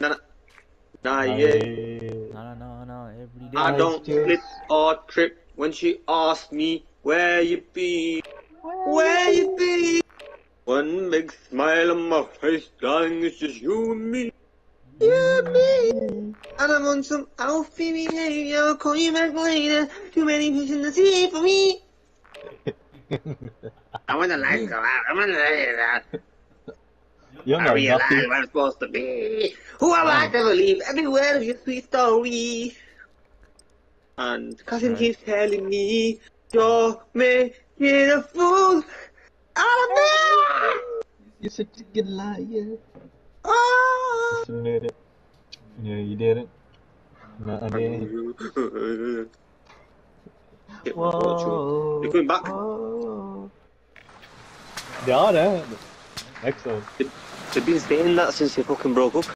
Nah, nah, yeah. No, every day. I don't slip or trip when she asks me where you be. Where you be? One big smile on my face, darling, it's just you and me. You and me. And I'm on some outfit behavior, I'll call you back later. Too many fish in the sea for me. I want the lights go out, I want the lights out. You I know realize nothing. what I'm supposed to be. Who am I to believe every word of your sweet story? And cousin keeps telling me you're making a fool out of me. You're such a good liar. Oh. You did it. Yeah, you did it. No, I didn't. Get my virtual. They're coming back. They are there. Excellent. They've been saying that since they fucking broke up.